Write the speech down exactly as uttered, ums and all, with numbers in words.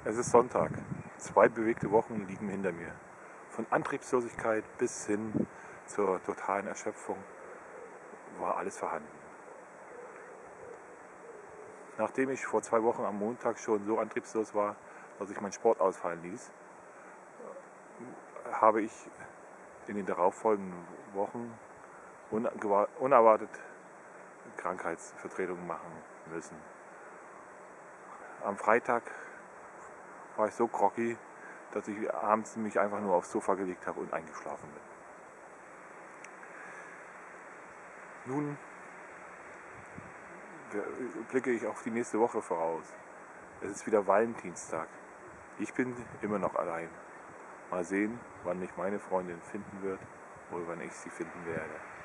Es ist Sonntag. Zwei bewegte Wochen liegen hinter mir. Von Antriebslosigkeit bis hin zur totalen Erschöpfung war alles vorhanden. Nachdem ich vor zwei Wochen am Montag schon so antriebslos war, dass ich meinen Sport ausfallen ließ, habe ich in den darauffolgenden Wochen unerwartet Krankheitsvertretungen machen müssen. Am Freitag war ich so groggy, dass ich abends mich einfach nur aufs Sofa gelegt habe und eingeschlafen bin. Nun blicke ich auf die nächste Woche voraus. Es ist wieder Valentinstag. Ich bin immer noch allein. Mal sehen, wann mich meine Freundin finden wird oder wann ich sie finden werde.